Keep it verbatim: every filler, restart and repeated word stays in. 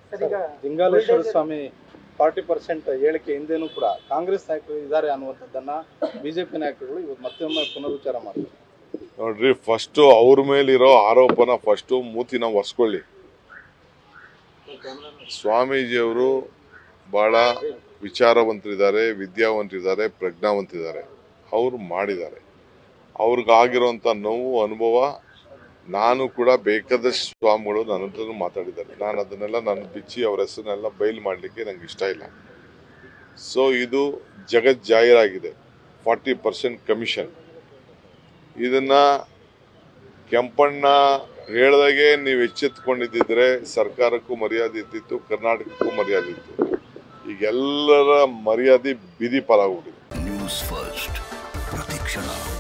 ಲಿಂಗಾಲೇಶ್ವರ ಸ್ವಾಮಿ forty percent ಹೇಳಿಕೆ ಹಿಂದೇನೂ ಕೂಡ ಕಾಂಗ್ರೆಸ್ ನಾಯಕರು ಇದ್ದಾರೆ ಅನ್ನುವಂಥದ್ದನ್ನ ಬಿಜೆಪಿ ನಾಯಕರುಗಳು ಇವತ್ತು ಮತ್ತೊಮ್ಮೆ ಪುನರುಚ್ಚಾರ ಮಾಡ್ತಾರೆ. ನೋಡ್ರಿ, ಫಸ್ಟ್ ಅವ್ರ ಮೇಲಿರೋ ಆರೋಪನ ಫಸ್ಟ್ ಮೂತಿನ ಒರೆಸ್ಕೊಳ್ಳಿ. ಸ್ವಾಮೀಜಿಯವರು ಬಹಳ ವಿಚಾರವಂತರಿದ್ದಾರೆ, ವಿದ್ಯಾವಂತರಿದ್ದಾರೆ, ಪ್ರಜ್ಞಾವಂತರಿದ್ದಾರೆ. ಅವರು ಮಾಡಿದ್ದಾರೆ. ಅವ್ರಿಗಾಗಿರೋಂಥ ನೋವು ಅನುಭವ ನಾನು ಕೂಡ ಬೇಕಾದಷ್ಟು ಸ್ವಾಮಿಗಳು ನನ್ನ ಹತ್ರ ಮಾತಾಡಿದ್ದಾರೆ. ನಾನು ಅದನ್ನೆಲ್ಲ ನಾನು ಬಿಚ್ಚಿ ಅವ್ರ ಹೆಸರನ್ನೆಲ್ಲ ಬಯಲು ಮಾಡಲಿಕ್ಕೆ ನಂಗೆ ಇಷ್ಟ ಇಲ್ಲ. ಸೊ ಇದು ಜಗಜ್ಜಾಹೀರಾಗಿದೆ. Forty percent commission. ಇದನ್ನ ಕೆಂಪಣ್ಣ ಹೇಳ್ದಾಗೆ ನೀವು ಎಚ್ಚೆತ್ಕೊಂಡಿದ್ದಿದ್ರೆ ಸರ್ಕಾರಕ್ಕೂ ಮರ್ಯಾದೆ ಇರ್ತಿತ್ತು, ಕರ್ನಾಟಕಕ್ಕೂ ಮರ್ಯಾದೆ ಇತ್ತು. ಈಗೆಲ್ಲರ ಮರ್ಯಾದೆ ಬೀದಿ ಪಾಲಾಗ್ಬಿಟ್ಟಿದೆ. ನ್ಯೂಸ್ ಫಸ್ಟ್ ಪ್ರತಿಕ್ಷಣ.